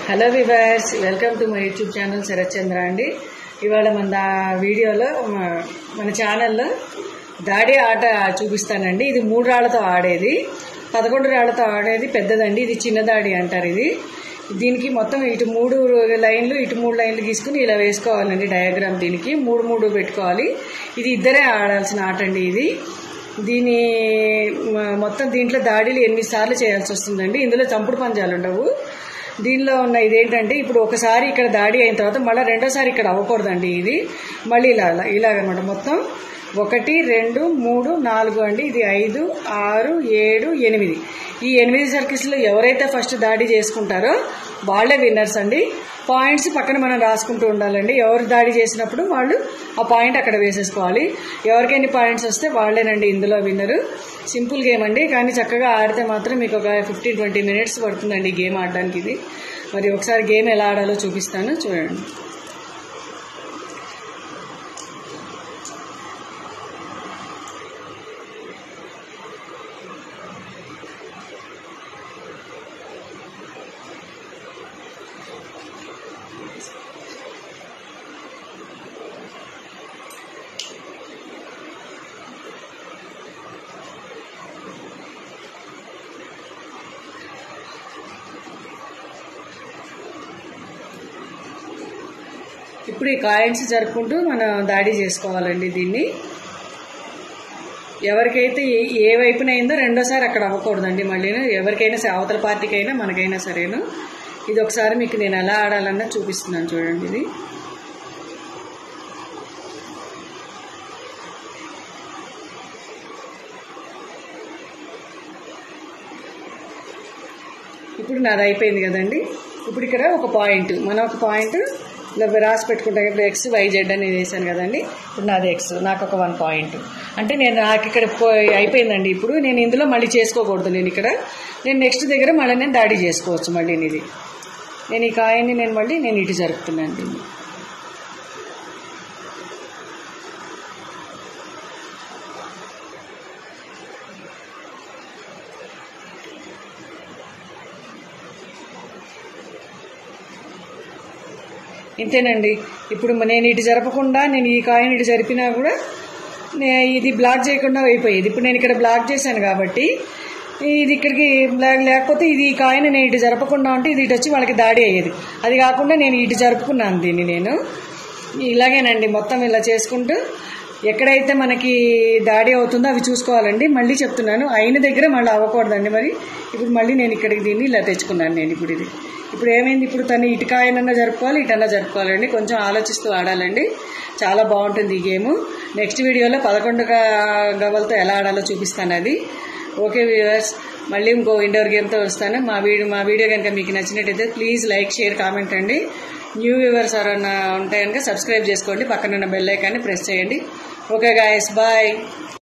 Hello viewers, welcome to my YouTube channel Sarath Chandra అండి. ఇవాళ మన వీడియోలో మన ఛానల్లో దాడి ఆట చూపిస్తానండి. ఇది 3 రాళ్లతో ఆడేది, 11 రాళ్లతో ఆడేది పెద్దదండి. ఇది చిన్న దాడి అంటారు. దీనికి మొత్తం ఇటు 3 లైన్లు ఇటు 3 లైన్లు గీసుకుని ఇలా వేసుకోవాలండి. డయాగ్రామ్ దీనికి 3 పెట్టుకోవాలి. ఇది ఇద్దరే ఆడాల్సిన ఆట అండి. దీని మొత్తం దీంట్లో దాడిలు 8 సార్లు చేయాల్సి వస్తుందండి. ఇందులో చంపుడు పంజాలు ఉండవు. దీనిలో ఉన్న ఇదేంటంటే, ఇప్పుడు ఒకసారి ఇక్కడ దాడి అయిన తర్వాత మళ్ళీ రెండోసారి ఇక్కడ అవ్వకూడదండి. ఇది మళ్ళీ ఇలాగనమాట. మొత్తం 1 2 3 4 అండి. ఇది 5 6 7 8. ఈ 8 సర్కిల్స్లో ఎవరైతే ఫస్ట్ దాడి చేసుకుంటారో వాళ్ళే విన్నర్స్ అండి. పాయింట్స్ పక్కన మనం రాసుకుంటూ ఉండాలండి. ఎవరు దాడి చేసినప్పుడు వాళ్ళు ఆ పాయింట్ అక్కడ వేసేసుకోవాలి. ఎవరికి ఎన్ని పాయింట్స్ వస్తే వాళ్ళేనండి ఇందులో విన్నరు. సింపుల్ గేమ్ అండి, కానీ చక్కగా ఆడితే మాత్రం మీకు ఒక 15-20 మినిట్స్ పడుతుందండి గేమ్ ఆడడానికి. మరి ఒకసారి గేమ్ ఎలా ఆడాలో చూపిస్తాను, చూడండి. ఇప్పుడు ఈ కాయిన్స్ జరుపుకుంటూ మనం దాడి చేసుకోవాలండి. దీన్ని ఎవరికైతే ఏ వైపున అయిందో రెండోసారి అక్కడ అవ్వకూడదండి. మళ్ళీ ఎవరికైనా అవతల పార్టీకైనా మనకైనా సరేను. ఇది ఒకసారి మీకు నేను ఎలా ఆడాలన్నా చూపిస్తున్నాను, చూడండి. ఇప్పుడు నాది అయిపోయింది కదండి. ఇప్పుడు ఇక్కడ ఒక పాయింట్, మనం ఒక పాయింట్ ఇలా రాసి పెట్టుకుంటాం. ఇప్పుడు X Y Z అనేది వేసాను కదండి. ఇప్పుడు నాది X, నాకు ఒక 1 పాయింట్. అంటే నాకు ఇక్కడ అయిపోయిందండి. ఇప్పుడు నేను ఇందులో మళ్ళీ చేసుకోకూడదు. నేను నెక్స్ట్ దగ్గర మళ్ళీ నేను దాడి చేసుకోవచ్చు. మళ్ళీ నేను ఈ కాయన్ని నేను ఇటు జరుపుతున్నాను దీన్ని. ఇంతేనండి. ఇప్పుడు నేను ఇటు జరపకుండా నేను ఈ కాయిన్ ఇటు జరిపినా కూడా ఇది బ్లాక్ చేయకుండా అయిపోయేది. ఇప్పుడు నేను ఇక్కడ బ్లాక్ చేశాను కాబట్టి ఇది ఇక్కడికి బ్లాక్ లేకపోతే ఇది ఈ కాయిన్ నేను ఇటు జరపకుండా ఉంటే ఇది ఇటు వచ్చి వాళ్ళకి దాడి అయ్యేది. అది కాకుండా నేను ఇటు జరుపుకున్నాను దీన్ని. నేను ఇలాగేనండి మొత్తం ఇలా చేసుకుంటూ ఎక్కడైతే మనకి దాడి అవుతుందో అవి చూసుకోవాలండి. మళ్ళీ చెప్తున్నాను, అయిన దగ్గర మళ్ళీ అవ్వకూడదండి. మరి ఇప్పుడు మళ్ళీ నేను ఇక్కడికి దీన్ని ఇలా తెచ్చుకున్నాను. నేను ఇప్పుడు ఏమైంది, ఇప్పుడు తను ఇటుకాయనన్నా జరుపుకోవాలి, ఇటన్నా జరుపుకోవాలండి. కొంచెం ఆలోచిస్తూ ఆడాలండి. చాలా బాగుంటుంది ఈ గేము. నెక్స్ట్ వీడియోలో 11 గవ్వలతో ఎలా ఆడాలో చూపిస్తాను. అది ఓకే వ్యూవర్స్, మళ్ళీ ఇంకో ఇండోర్ గేమ్తో వస్తాను. మా వీడియో కనుక మీకు నచ్చినట్టయితే ప్లీజ్ లైక్, షేర్, కామెంట్ అండి. న్యూ వ్యూవర్స్ ఎవరైనా ఉంటే కనుక సబ్స్క్రైబ్ చేసుకోండి. పక్కన ఉన్న బెల్ ఐకాన్ని ప్రెస్ చేయండి. Okay guys, bye.